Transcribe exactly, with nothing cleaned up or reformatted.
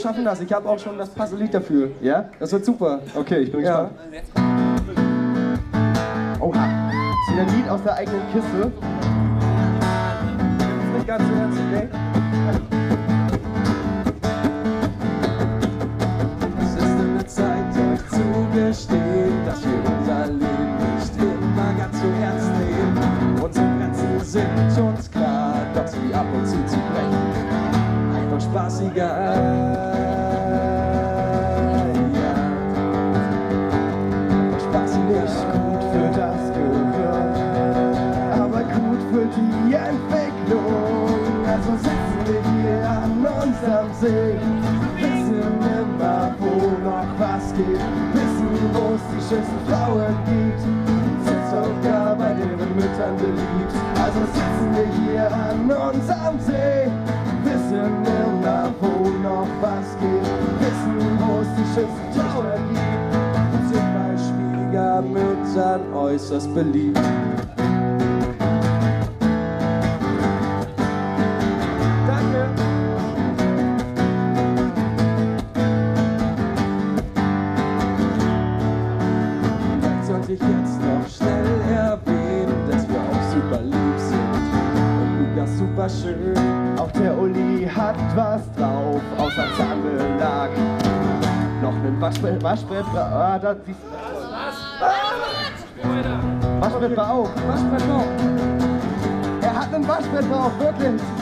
schaffen das. Ich habe auch schon das passende Lied dafür. Ja? Das wird super. Okay, ich bin Ja. gespannt. Oha. Das ist wieder ein Lied aus der eigenen Kiste. Nicht ganz so ernst, okay? Es ist an der Zeit, euch zugestehen, dass wir unser Leben nicht immer ganz so ernst nehmen. Unsere Grenzen sind uns klar, doch sie ab und zu zu brechen. Einfach spaßiger. Nicht gut für das Gehirn, aber gut für die Entwicklung. Also sitzen wir hier an unserem See, wissen immer, wo noch was geht, wissen, wo es die schönsten Frauen gibt, sind sogar bei ihren Müttern beliebt. Also sitzen wir hier an unserem See, wissen immer, wo noch was geht, wissen, wo es die schönsten Frauen gibt, sind bei Schwiegermüttern äußerst beliebt. Danke. Vielleicht sollte ich jetzt noch schnell erwähnen, dass wir auch super lieb sind und Lukas super schön. Auch der Uli hat was drauf, außer Zahnbelag. Noch ein Waschbrett, Waschbrett, ah, da siehst du. Waschbrett war auch. Waschbrett auch. Er hat einen Waschbrett auch, wirklich.